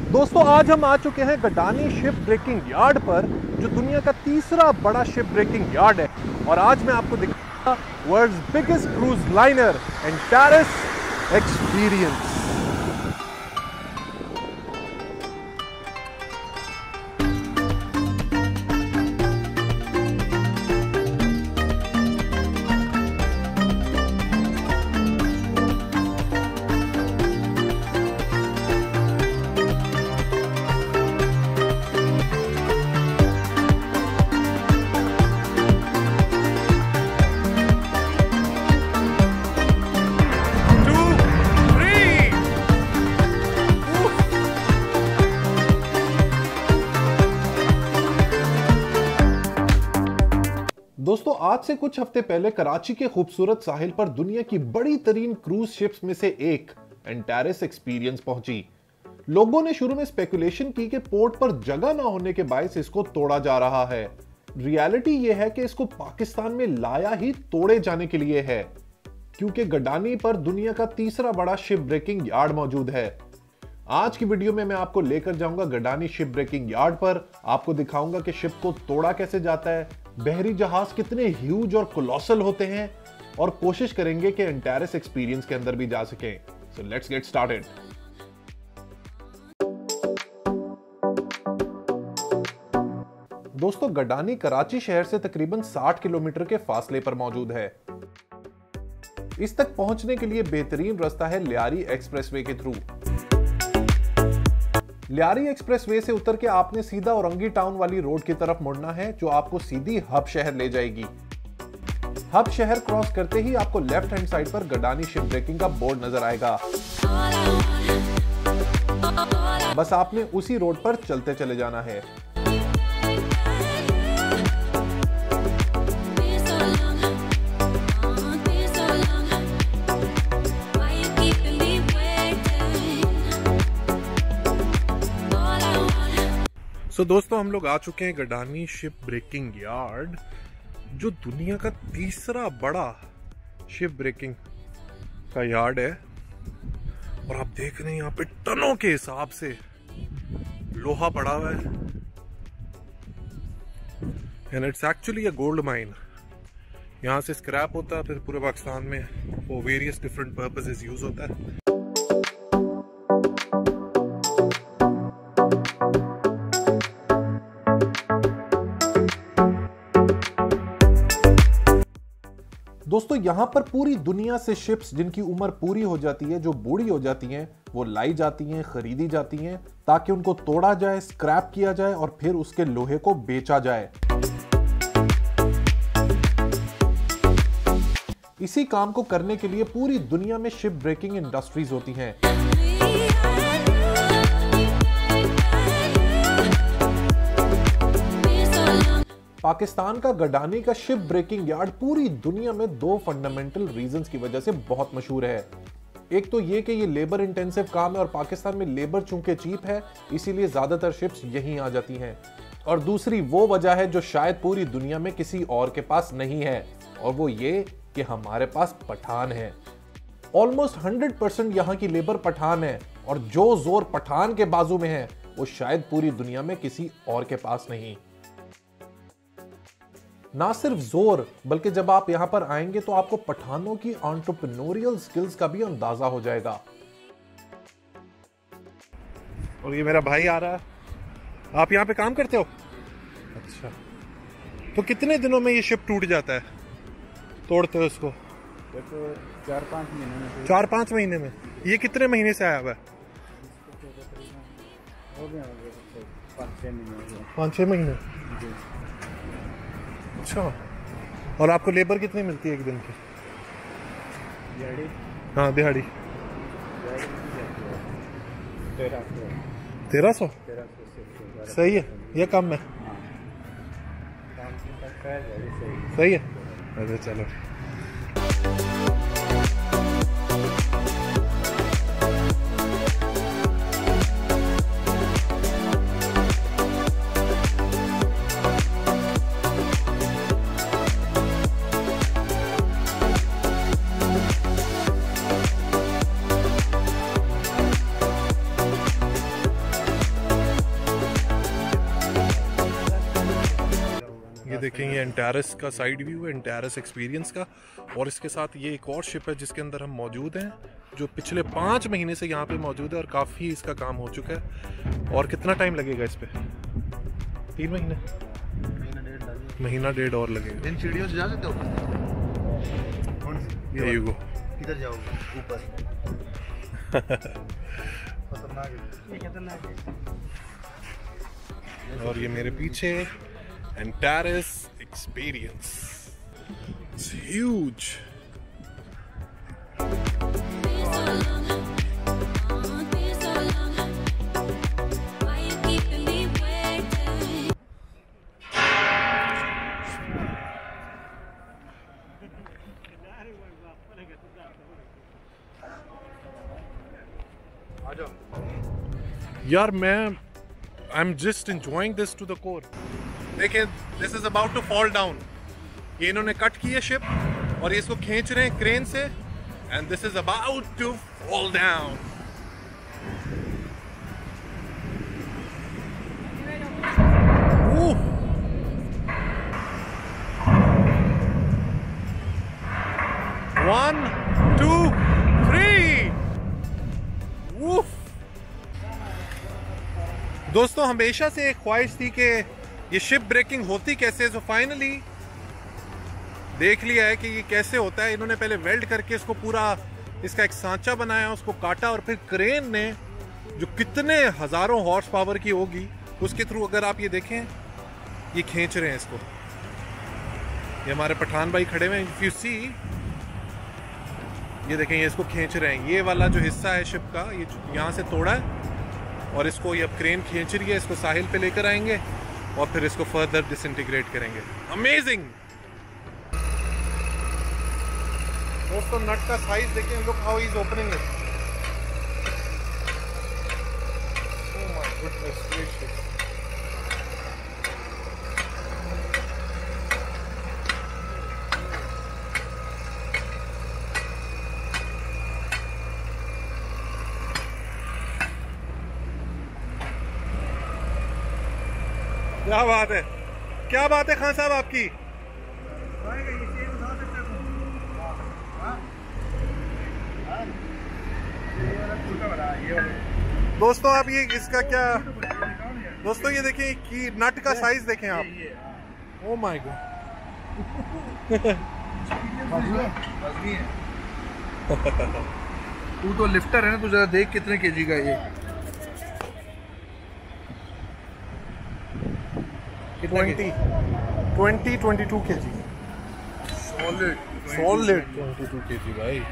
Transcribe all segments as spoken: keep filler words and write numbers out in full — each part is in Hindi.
दोस्तों आज हम आ चुके हैं गडानी शिप ब्रेकिंग यार्ड पर, जो दुनिया का तीसरा बड़ा शिप ब्रेकिंग यार्ड है। और आज मैं आपको दिखाऊंगा world's biggest cruise liner Antares experience. दोस्तों आज से कुछ हफ्ते पहले कराची के खूबसूरत साहिल पर दुनिया की बड़ी तरीन क्रूज शिप्स में से एक एंटारेस एक्सपीरियंस पहुंची। लोगों ने शुरू में स्पेकुलेशन की कि पोर्ट पर जगह ना होने के बायस इसको तोड़ा जा रहा है। रियलिटी यह है कि इसको पाकिस्तान में लाया ही तोड़े जाने के लिए है, क्योंकि गडानी पर दुनिया का तीसरा बड़ा शिप ब्रेकिंग यार्ड मौजूद है। आज की वीडियो में मैं आपको लेकर जाऊंगा गडानी शिप ब्रेकिंग यार्ड पर, आपको दिखाऊंगा कि शिप को तोड़ा कैसे जाता है, बहरी जहाज कितने ह्यूज और कोलोसल होते हैं, और कोशिश करेंगे कि एंटारेस एक्सपीरियंस के अंदर भी जा सकें। So let's get started. दोस्तों गडानी कराची शहर से तकरीबन साठ किलोमीटर के फासले पर मौजूद है। इस तक पहुंचने के लिए बेहतरीन रास्ता है लियारी एक्सप्रेसवे के थ्रू। लियारी एक्सप्रेसवे से उतर के आपने सीधा औरंगी टाउन वाली रोड की तरफ मुड़ना है, जो आपको सीधी हब शहर ले जाएगी। हब शहर क्रॉस करते ही आपको लेफ्ट हैंड साइड पर गडानी शिप ब्रेकिंग का बोर्ड नजर आएगा। बस आपने उसी रोड पर चलते चले जाना है। तो दोस्तों हम लोग आ चुके हैं गडानी शिप ब्रेकिंग यार्ड, जो दुनिया का तीसरा बड़ा शिप ब्रेकिंग का यार्ड है। और आप देख रहे हैं यहाँ पे टनों के हिसाब से लोहा पड़ा हुआ है, and it's actually a gold mine. यहाँ से स्क्रैप होता है, फिर पूरे पाकिस्तान में वो वेरियस डिफरेंट पर्पसेस यूज होता है। दोस्तों यहां पर पूरी दुनिया से शिप्स जिनकी उम्र पूरी हो जाती है, जो बूढ़ी हो जाती हैं, वो लाई जाती हैं, खरीदी जाती हैं, ताकि उनको तोड़ा जाए, स्क्रैप किया जाए और फिर उसके लोहे को बेचा जाए। इसी काम को करने के लिए पूरी दुनिया में शिप ब्रेकिंग इंडस्ट्रीज होती हैं। पाकिस्तान का गडानी का शिप ब्रेकिंग यार्ड पूरी दुनिया में दो फंडामेंटल रीजंस की वजह से बहुत मशहूर है। एक तो ये कि ये लेबर इंटेंसिव काम है और पाकिस्तान में लेबर चूंकि चीप है, इसीलिए ज्यादातर शिप्स यहीं आ जाती हैं। और दूसरी वो वजह है जो शायद पूरी दुनिया में किसी और के पास नहीं है, और वो ये कि हमारे पास पठान है। ऑलमोस्ट हंड्रेड परसेंट यहाँ की लेबर पठान है, और जो जोर पठान के बाजू में है वो शायद पूरी दुनिया में किसी और के पास नहीं। ना सिर्फ जोर, बल्कि जब आप यहां पर आएंगे तो आपको पठानों की एंटरप्रेन्योरियल स्किल्स का भी अंदाजा हो जाएगा। और ये मेरा भाई आ रहा है। आप यहां पे काम करते हो? अच्छा, तो कितने दिनों में ये शिप टूट जाता है, तोड़ते हो इसको? तो चार पाँच महीने में। चार पाँच महीने में? ये कितने महीने से आया हुआ है? पाँच छह महीने। अच्छा, और आपको लेबर कितनी मिलती है एक दिन की? दिहाड़ी? हाँ दिहाड़ी। तेरह सौ? सही है, ये कम है? सही है। अरे चलो। देखें, ये एंटारस का साइड व्यू है, एंटारस एक्सपीरियंस का। और इसके साथ ये एक और शिप है जिसके अंदर हम मौजूद हैं, जो पिछले पाँच महीने से यहाँ पे मौजूद है और काफ़ी इसका काम हो चुका है। और कितना टाइम लगेगा इस पे? तीन महीने महीना डेढ़ और लगेगा। इन सीढ़ियों से जा सकते हो? There you go। किधर जाओगे? ऊपर। खतरनाक है। ये खतरनाक है। और ये मेरे पीछे एंटारस एक्सपीरियंस, इट्स ह्यूज। यार मैं I am just enjoying this to the core. देखिए, this is about to fall down. ये इन्होंने कट की है शिप और ये इसको खींच रहे हैं क्रेन से, and this is about to fall down. One two three. दोस्तों, हमेशा से एक ख्वाहिश थी कि ये शिप ब्रेकिंग होती कैसे, तो फाइनली देख लिया है कि ये कैसे होता है। इन्होंने पहले वेल्ड करके इसको पूरा इसका एक सांचा बनाया, उसको काटा और फिर क्रेन ने जो कितने हजारों हॉर्स पावर की होगी उसके थ्रू, अगर आप ये देखें, ये खींच रहे हैं इसको। ये हमारे पठान भाई खड़े हुए हैं, इफ यू सी, ये देखें, ये इसको खींच रहे हैं। ये वाला जो हिस्सा है शिप का, ये यहाँ से तोड़ा है और इसको ये अब क्रेन खींच रही है। इसको साहिल पे लेकर आएंगे और फिर इसको फर्दर डिसइंटीग्रेट करेंगे। अमेजिंग दोस्तों, नट का साइज देखें, look how he is opening it. Oh my goodness gracious. क्या बात है, क्या बात है खान साहब आपकी। दोस्तों आप ये इसका क्या, दोस्तों ये देखें कि नट का साइज देखें आप। Oh my god. तू तो लिफ्टर है ना, तू जरा देख कितने केजी का ये। Twenty twenty twenty two K G solid solid twenty two K G भाई।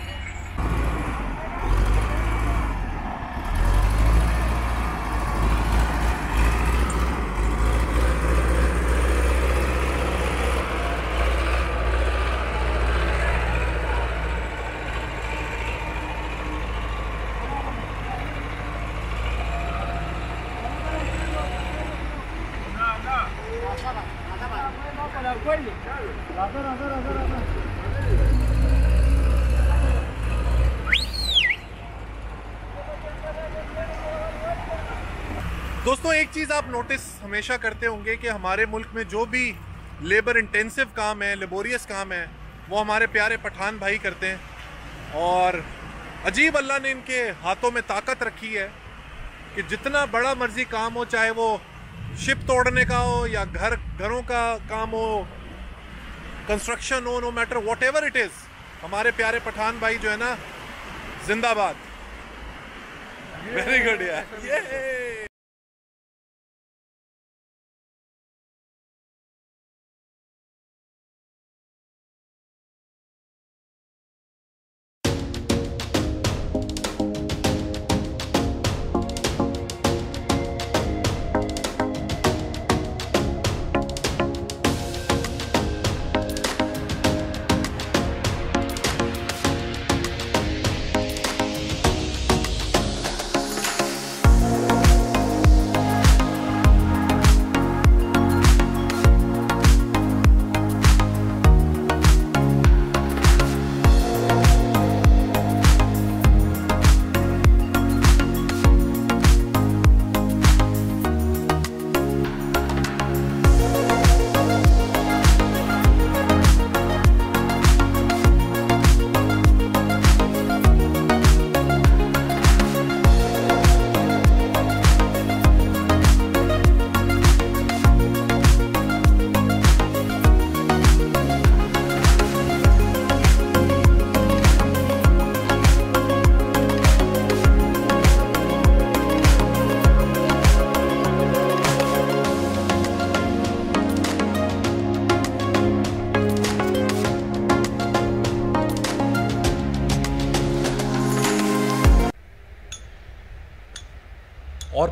दोस्तों, एक चीज़ आप नोटिस हमेशा करते होंगे कि हमारे मुल्क में जो भी लेबर इंटेंसिव काम है, लेबोरियस काम है, वो हमारे प्यारे पठान भाई करते हैं। और अजीब अल्लाह ने इनके हाथों में ताकत रखी है कि जितना बड़ा मर्जी काम हो, चाहे वो शिप तोड़ने का हो या घर घरों का काम हो, कंस्ट्रक्शन हो, no matter whatever it is, हमारे प्यारे पठान भाई जो है ना, जिंदाबाद। वेरी गुड यार।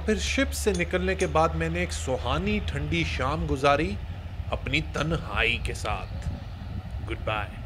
और फिर शिप से निकलने के बाद मैंने एक सुहानी ठंडी शाम गुजारी अपनी तन्हाई के साथ। Good bye.